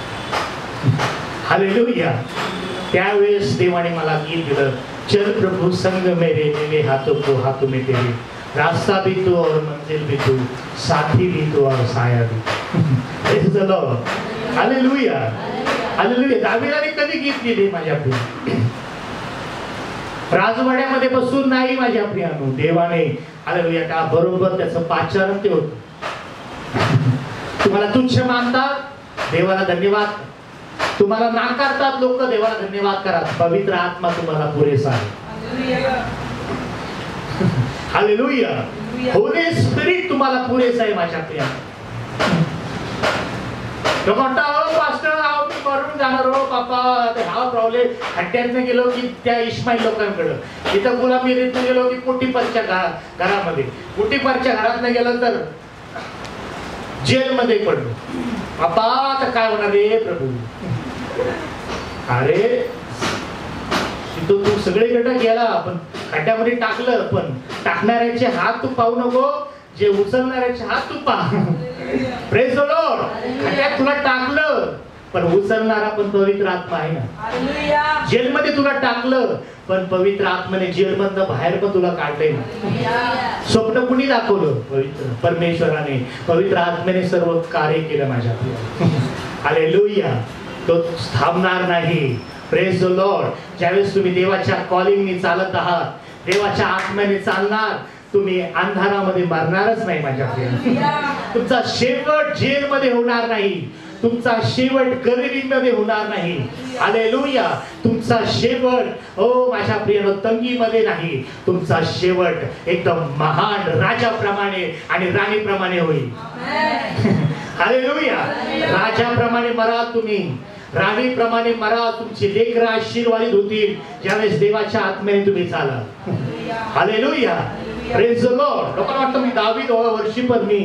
हालेलुया. त्यावेळेस देवाने मला गीत दिलं, चल प्रभु संग मेरे, मेरे हाथों को हाथों में तेरे, रास्ता भी तू और मंजिल भी तू, साथी भी तू और साया भी. Praise the Lord. Hallelujah. Hallelujah. दावीदाने कधी गीत लिहिले माझ्या प्रिय? राजवाड्यामध्ये बसून नाही माझ्या प्रियानो, देवाने हालेलुया का बरोबर त्याचं पाचारण ते होतं. तुम्हाला तुच्छ मानतात, देवाला धन्यवाद. तुम्हाला नाकारतात लोक, देवाला धन्यवाद करा. पवित्र आत्मा तुम्हाला पुरेसा आहे. हालेलुया. होली स्पिरिट तुम्हाला पुरेसा आहे माझ्या प्रियानो. तो म्हणता, हो पास्टर, मी मरून जाणार हो बापा, हा प्रॉब्लेम. खड्ड्यातनं गेलो की त्या इस्माईल लोकांकडं, इथं गुलामीरीतनं गेलो की कोटीपरच्या घरामध्ये, कोटीपरच्या घरातनं गेलं तर जेलमध्ये पडलो. बापा आता काय होणार रे प्रभू? अरे तिथं तू सगळीकडे गेला, पण खड्ड्यामध्ये टाकलं, पण टाकणाऱ्याचे हात तू पाहू नको, जे उचलणाऱ्याचे हात तू पहा. Praise the Lord. खड्ड्यात तुला टाकलं, पण उचलणारा पण पवित्र आत्मा आहे ना. जेलमध्ये तुला टाकलं, पण पवित्र आत्म्याने जेलमधनं बाहेर पण तुला काढलंय ना. स्वप्न कुणी दाखवलं? पवित्र परमेश्वराने, पवित्र आत्म्याने सर्व कार्य केलं माझ्या. हालेलुया. तो थांबणार नाही. Praise the Lord. ज्यावेळेस तुम्ही देवाच्या कॉलिंगनी चालत आहात, देवाच्या आत्म्याने चालणार, तुम्ही अंधारामध्ये मरणारच नाही माझ्या प्रिया. तुमचा शेवट जेलमध्ये होणार नाही, तुमचा शेवट गरिबीमध्ये होणार नाही. हालेलुया. तुमचा शेवट ओ माझ्या प्रियानो तंगीमध्ये नाही, तुमचा शेवट एकदम महान राजाप्रमाणे आणि राणीप्रमाणे होईल. हालेलुया. राजाप्रमाणे मरा तुम्ही, राणीप्रमाणे मरा. तुमची लेकरं आशीर्वादित होतील ज्यावेळेस देवाच्या आत्म्याने तुम्ही चाला. हालेलुया. Praise the Lord. लोकांना वाटतं मी दावीद वर्षीपर, मी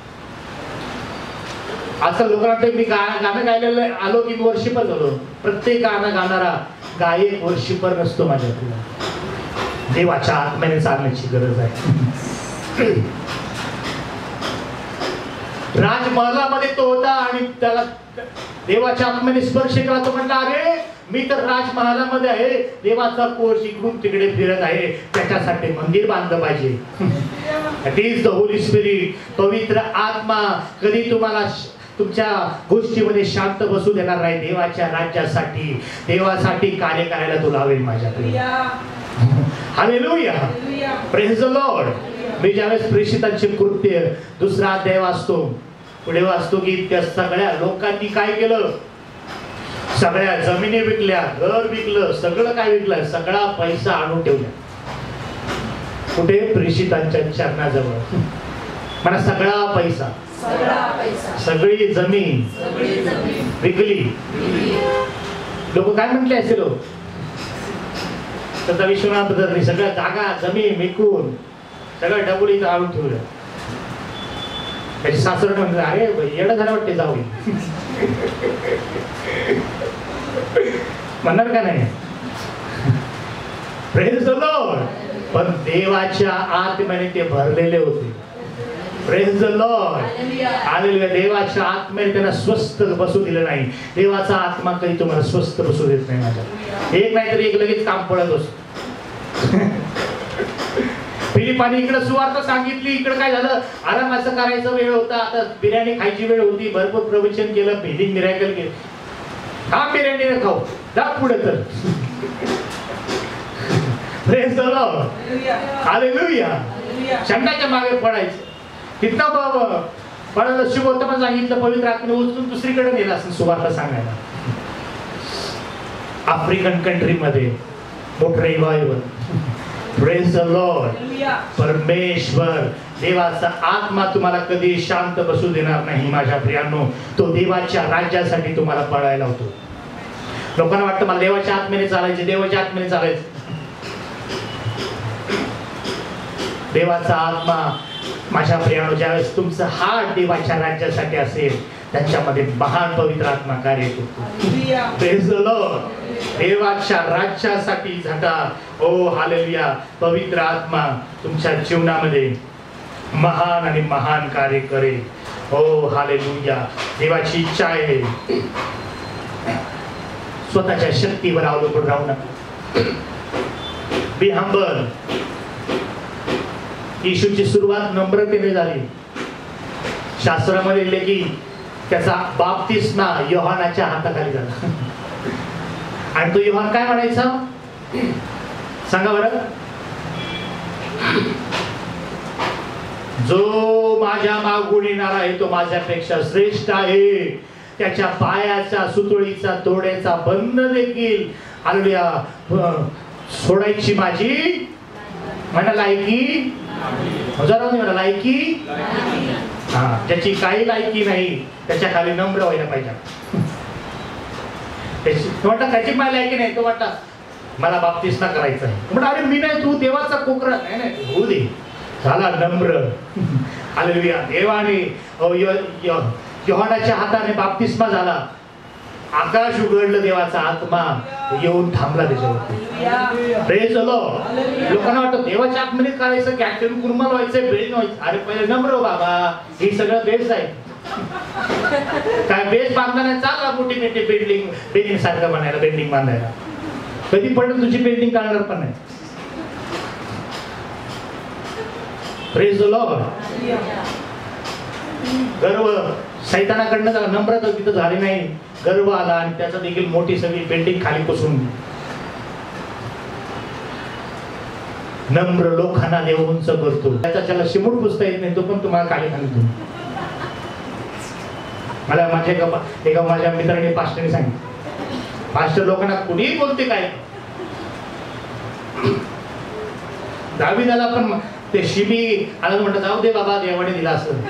आजकाल लोकांना वाटतं मी गाणं गायलेलं आलो की वर्षीपर झालो. प्रत्येक गाणं गाणारा गायक वर्षीपर नसतो माझ्या तुला. देवाच्या आत्म्याने चालण्याची गरज आहे. राजमहालामध्ये तो होता आणि त्याला देवाच्या आत्म्याने स्पर्श केला. तो म्हटला, अरे मी तर राजमहालामध्ये आहे, देवाचा कोश इकडून तिकडे फिरत आहे, त्याच्यासाठी मंदिर बांधलं पाहिजे. That is the Holy Spirit. पवित्र आत्मा कधी तुम्हाला तुमच्या गोष्टीमध्ये शांत बसू देणार नाही. देवाच्या राज्यासाठी, देवासाठी कार्य करायला तुला हवे माझ्याकडे. हालेलुया. Praise the Lord. मी ज्यावेळेस प्रेषितांचे कृत्य दुसरा अध्याय वाचतो, पुढे वाचतो की त्या सगळ्या लोकांनी काय केलं? सगळ्या जमिनी विकल्या, घर विकलं, सगळं काय विकलं, सगळा पैसा आणून ठेवला. कुठे? प्रेषितांच्या चरणाजवळ. मला सगळा पैसा, सगळी जमीन विकली. लोक काय म्हटले असेल? तर विश्वनाथ बदलली, सगळ्या जागा जमीन विकून सगळं डबुलीत आणून ठेवलं. त्याची सासर म्हणतात, अरे येडं झालं वाटते, जाऊ म्हणणार का नाही? Praise the Lord. पण देवाच्या आत्म्याने ते भरलेले होते. Praise the Lord. हालेलुया. देवाच्या आत्म्याने त्यांना स्वस्थ बसू दिलं नाही. देवाचा आत्मा कधी तुम्हाला स्वस्थ बसू देत नाही माझ्या. एक नाहीतरी एक लगेच काम पडत असतो. फिलिपानी इकडे सुवार्ता सांगितली, इकडे काय झालं, आरामाचं करायचं वेळ होता, आता बिर्याणी खायची वेळ होती, भरपूर प्रवचन केलं, बिलिंग मिराकल केलं. हा बिर्याणी न खाऊ, जा पुढे तर. Praise the Lord. हालेलुया. शंडाच्या मागे पडायचं. तिथं बाबा पडायला शुभोत्तम सांगितलं, पवित्र आत्म्याने उचलून दुसरीकडे नेला असं सुवार्ता सांगायला. आफ्रिकन कंट्रीमध्ये मोठं रिवायवल. Praise the Lord. परमेश्वर देवाचा आत्मा तुम्हाला कधी शांत बसू देणार नाही माझ्या प्रियांनो. तो देवाच्या राज्यासाठी तुम्हाला पळायला होतो. लोकांना वाटतं मला देवाच्या आत्म्याने चालायचे, देवाच्या आत्म्याने चालायचं. देवाचा आत्मा माझ्या प्रियानो, ज्यावेळेस तुमचं हात देवाच्या राज्यासाठी असेल त्यांच्यामध्ये महान पवित्र आत्मा कार्य करतो. Praise the Lord. देवाच्या राज्यासाठी झटा. ओ हालेलुया. पवित्र आत्मा तुमच्या जीवनामध्ये महान आणि महान कार्य करेल. Oh hallelujah. देवाची इच्छा आहे. स्वतःच्या शक्तीवर अवलंबून राहू नका. बी हंबल. येशूची सुरुवात नम्रतेने झाली. शास्त्रामध्ये लिहिले की त्याचा बाप्तिस्मा योहानाच्या हाताखाली झाला. आणि तो योहान काय म्हणायचा सांगा बरं? जो माझ्या मागून येणार आहे तो माझ्यापेक्षा श्रेष्ठ आहे. त्याच्या पायाच्या सुतळीचा तोड्याचा बंद देखील हालेलुया सोडायची माझी म्हणा लायकी. म्हणा लायकी. हा, ज्याची काही लायकी नाही त्याच्या खाली नम्र व्हायला पाहिजे. त्याची मला लायकी नाही. तो वाटता मला बाप्तिस्मा करायचा आहे. म्हणा अरे मी नाही, तू देवाचा कोकरा नाही. होऊ दे. झाला नम्र. हालेलुया. देवाने योहानाच्या हाताने बाप्तिस्मा झाला. आकाश उघडलं. देवाचा आत्मा येऊन थांबला त्याच्यावरती. Praise the Lord. लोकांना वाटतं देवाच्या आत्म्याने करायचं, कॅप्टन कुर्मल व्हायचं, बिल्डिंग व्हायचं. अरे पहिले नम्र हो बाबा. हे सगळं बेस आहे. काय बेस बांधताना चालला मोठी मोठी बिल्डिंग सारखं बनायला, बिल्डिंग बांधायला. कधी पडलं तुझी बिल्डिंग काढणार पण नाही. Praise the Lord. गर्व सैतानाकडनं झाला. नम्रता तिथं झाली नाही. गर्व आला आणि त्याचा देखील मोठी सगळी बिल्डिंग खाली कोसळून. नम्र लोकांना देव उंच करतो. त्याला शिमूड पुसता येत नाही, तो पण तुम्हाला खाली घालतो. मला माझ्या मित्राने पास्टरने सांगितलं, पास्टर लोकांना कुणीही बोलते काय. दावीदाला पण ते शिबी आलं म्हणतात जाऊ दे बाबा देवाने दिला असं.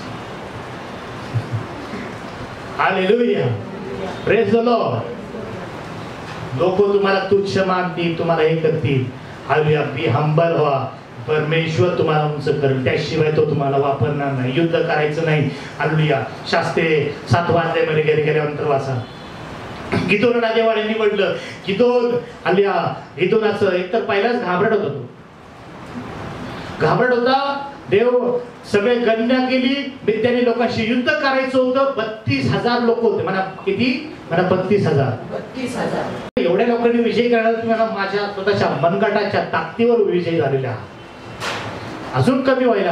हालेलुया. Praise the Lord. लोक तुम्हाला तुच्छ मानतील, तुम्हाला हे करतील. हालेलुया. बी हंबल व्हा. परमेश्वर तुम्हाला उंच करेल. त्याशिवाय तो तुम्हाला वापरणार नाही. युद्ध करायचं नाही. हालेलुया. शास्त्रे 7व्या अध्यायामध्ये गेल्यानंतर वाचा. गिदोनला देवाने निवडलं. गिदोनाचं एकतर पहिलाच घाबरट होता. घाबरट होता. देव सगळे गणना केली. त्याने लोकांशी युद्ध करायचं होतं. 32,000 लोक होते. म्हणा किती? म्हणा 32,000. एवढ्या लोकांनी विजय करणार. तुम्हाला माझ्या स्वतःच्या मनगटाच्या ताकदीवर विजय झालेला. अजून कमी व्हायला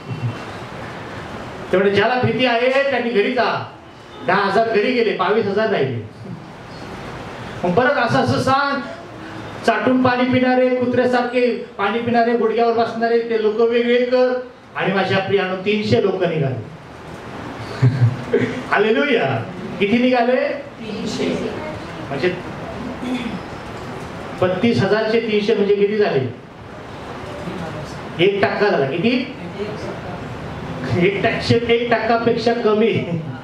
तेवढे ज्याला भीती आहे त्यांनी घरी जा. 10,000 घरी गेले, 22,000 राहिले. मग परत असं सांग. चाटून पाणी पिणारे, कुत्र्यासारखे पाणी पिणारे, गुडघ्यावर बसणारे ते लोक वेगळे कर. आणि माझ्या प्रियानो 300 लोक निघाले. हालेलुया. किती निघाले? 300. म्हणजे 32,000 चे 300 म्हणजे किती झाले? 1% झाला. किती? 1% पेक्षा कमी.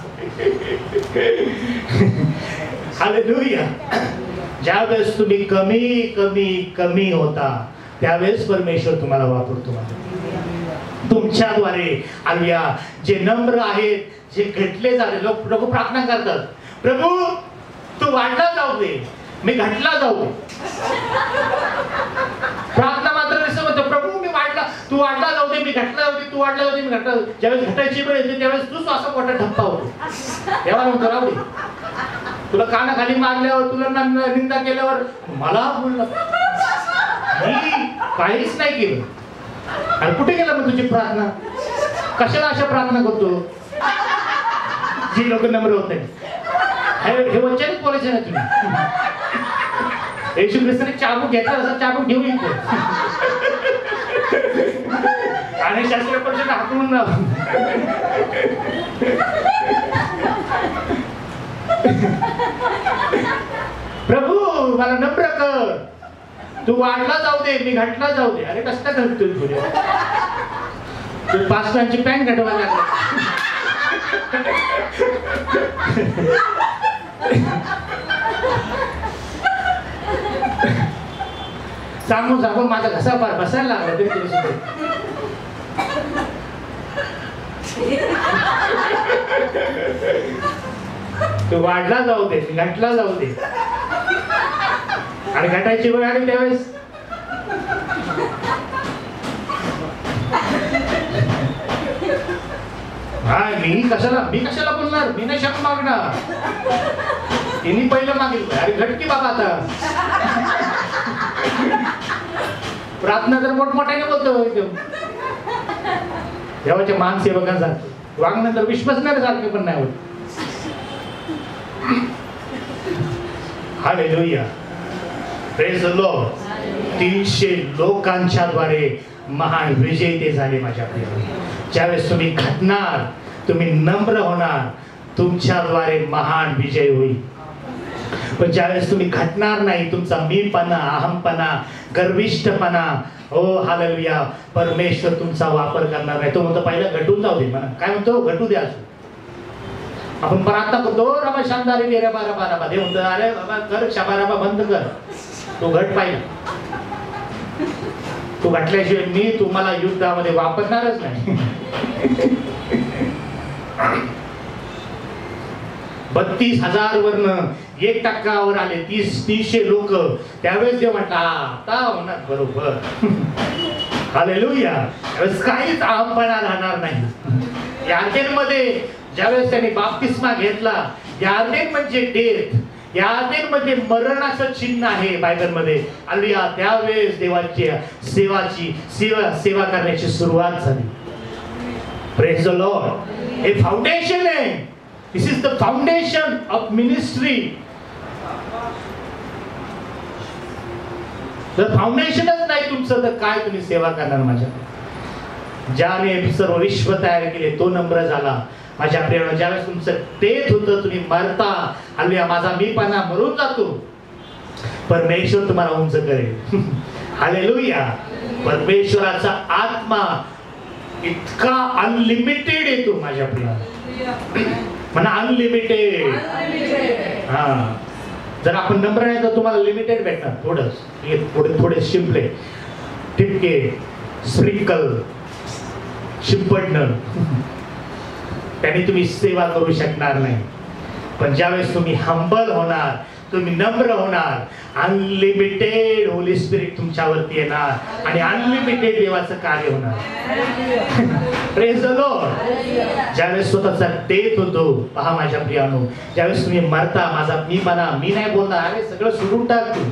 हालेलुया. ज्यावेळेस तुम्ही कमी कमी कमी होता त्यावेळेस परमेश्वर तुम्हाला वापरतो. तुमच्याद्वारे हालेलुया. जे नम्र आहेत, जे घटले झाले लोक प्रार्थना करतात, प्रभू तू वाढला जाऊ दे, मी घटला जाऊ दे. प्रार्थना मात्र असं म्हणतो, प्रभू मी वाढला, तू वाढला जाऊ दे, मी घटला जाऊ दे, तू वाढला जाऊ दे, मी घटला. ज्यावेळेस घटायची वेळ येते त्यावेळेस तू श्वास पोटात धप्पा होतो. देवा म्हणतो राहू दे. तुला कानाखाली मारल्यावर, तुला निंदा केल्यावर मला बोललं, मी काहीच नाही केलं. आणि कुठे गेला मग तुझी प्रार्थना? कशाला अशा प्रार्थना करतो जी लोक नम्र होत नाही? हे वचनच बोलायचं ना तुम्ही. येशू ख्रिस्ताने चाबूक घेतला, असा चाबूक घेऊन येतो आणि शास्त्रीय परिषद हाकून प्रभू मला नम्र कर, तू वाढला जाऊ दे, मी घटला जाऊ दे. अरे कसं घटतोय तुझ्या? तू पास्टरांची पॅन्ट घटवायला लागला. सांगून सांगून माझा घसा फार बसायला लागला. तरी तो वाढला जाऊ दे, घटला जाऊ दे, आणि घटायची वेळ आली त्यावेळेस मी कशाला बोलणार, मी नाही शक मागणार, तिने पहिलं मागितलं. अरे घटकी बाबा, आता प्रार्थना तर मोठमोठ्याने बोलतो देवाच्या मानसेवकांसारखं वागणं तर विश्वासणार सारखे पण नाही होत. Hallelujah, praise the Lord. 300 लोकांच्या द्वारे महान विजय ते झाले माझ्या प्रिय. ज्यावेळेस तुम्ही घटणार, तुम्ही नम्र होणार, तुमच्याद्वारे महान विजय होईल. पण ज्यावेळेस तुम्ही घटणार नाही, तुमचा मीपणा, अहमपणा, गर्विष्ठपणा, हो हालेलुया, परमेश्वर तुमचा वापर करणार नाही. तो म्हणतो पहिलं घटून जाऊ दे. म्हणा काय म्हणतो, घटू द्या. आपण प्रार्थना करतो रबा शांतारी रे रबा रबा रबा, ते म्हणतो अरे बाबा कर शबा रबा बंद कर, तो घट पाहिजे. तू घटल्याशिवाय मी तुम्हाला युद्धामध्ये वापरणारच नाही. 32,000 वरनं 1% आले 300 लोक. त्यावेळेस ते म्हटलं आता होणार बरोबर. हालेलुया, त्यावेळेस काहीच अहमपणा राहणार नाही. यार्देनमध्ये ज्यावेळेस त्यांनी बाप्तिस्मा घेतला, यार्देन म्हणजे डेथ, यार्देन म्हणजे मरणाचं चिन्ह आहे बायबलमध्ये. हालेलुया, त्यावेळेस देवाची सेवा करण्याची सुरुवात झाली. Praise the Lord. हे फाउंडेशन आहे. This is the foundation of ministry. जर फाउंडेशनच नाही तुमचं तर काय तुम्ही सेवा करणार. माझ्या ज्याने सर्व विश्व तयार केले तो नम्र झाला. माझ्या प्रियानो, ज्यावेळेस तुमचं तेच होतं, तुम्ही मरता, हालेलुया, माझा मीपणा मरून जातो, परमेश्वर तुम्हाला उंच करेल. हालेलुया, परमेश्वराचा आत्मा इतका अनलिमिटेड येतो माझ्या प्रियानो. म्हणा अनलिमिटेड. हा, जर आपण नम्र नाही तर तुम्हाला लिमिटेड भेटणार. थोडे शिंपले, टिपके, स्प्रिंकल, शिंपडणं, त्याने तुम्ही सेवा करू शकणार नाही. पण ज्यावेळेस तुम्ही हंबल होणार, तुम्ही नम्र होणार, अनलिमिटेड होली स्पिरिट तुमच्यावरती येणार आणि अनलिमिटेड देवाचं कार्य होणार. Praise the Lord. ज्यावेळेस स्वतःचा देत होतो, पहा माझ्या प्रियानो, ज्यावेळेस तुम्ही मरता, माझा मीपणा, मी नाही बोलणार, अरे सगळं सोडून टाक तू.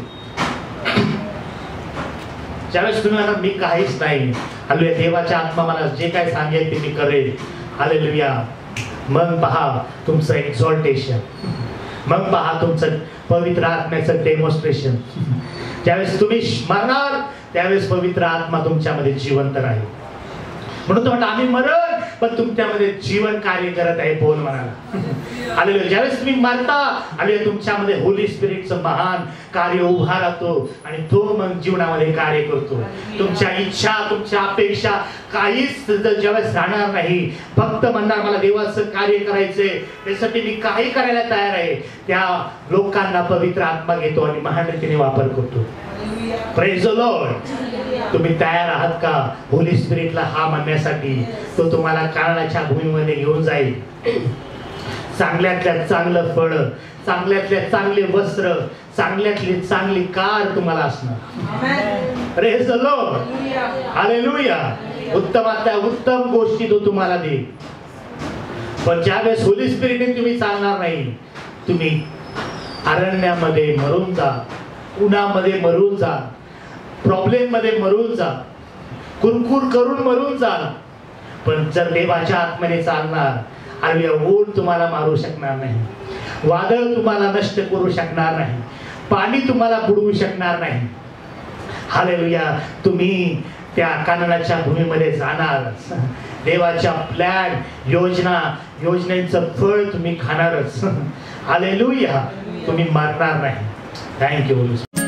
ज्यावेळेस तुम्ही म्हणा मी काहीच नाही, हालेलुया, देवाच्या आत्मा मला जे काय सांगेल ते मी करेल, हालेलुया, मग पहा तुमचं एक्झॉल्टेशन, मग पहा तुमचं पवित्र आत्म्याचं डेमॉन्स्ट्रेशन. ज्यावेळेस तुम्ही मरणार त्यावेळेस पवित्र आत्मा तुमच्यामध्ये जिवंत राहील. म्हणून तो म्हणतो आम्ही मरण पण तुमच्यामध्ये जीवन कार्य करत आहे. बोल म्हणाला. हालेलुया. ज्यावेळेस तुम्ही मरता, हालेलुया, तुमच्यामध्ये होली स्पिरिटचं महान कार्य उभा राहतो आणि तो मग जीवनामध्ये कार्य करतो. तुमच्या इच्छा, तुमच्या अपेक्षा काहीच ज्यावेळेस राहणार नाही, फक्त म्हणणार मला देवाचं कार्य करायचंय, त्यासाठी मी काही करायला तयार आहे, त्या लोकांना पवित्र आत्मा घेतो आणि महान रीतीने वापर करतो. Praise the Lord. तुम्ही तयार आहात का होली स्पिरिटला हा म्हणण्यासाठी? तो तुम्हाला काळाच्या भूमीमध्ये घेऊन जाईल. चांगल्यातल्या चांगलं फळ, चांगल्यातल्या चांगले वस्त्र, चांगल्यातली चांगली कार तुम्हाला असणार. Praise the Lord. हालेलुया. उत्तमातल्या उत्तम गोष्टी तो तुम्हाला देईल. पण ज्यावेळेस होली स्पिरिटने तुम्ही चालणार नाही, तुम्ही अरण्यामध्ये मरून जा, उन्हामध्ये मरून जा, प्रॉब्लेम मध्ये मरून जा, कुरकुर करून मरून जा. पण जर देवाच्या आत्म्याने चालणार, आणि ऊन तुम्हाला मारू शकणार नाही, वादळ तुम्हाला नष्ट करू शकणार नाही, पाणी तुम्हाला बुडवू शकणार नाही. हालेलुया. तुम्ही त्या काननाच्या भूमीमध्ये जाणार, देवाच्या प्लॅन, योजनेचं फळ तुम्ही खाणारच. हालेलुया. तुम्ही मरणार नाही. थँक्यू.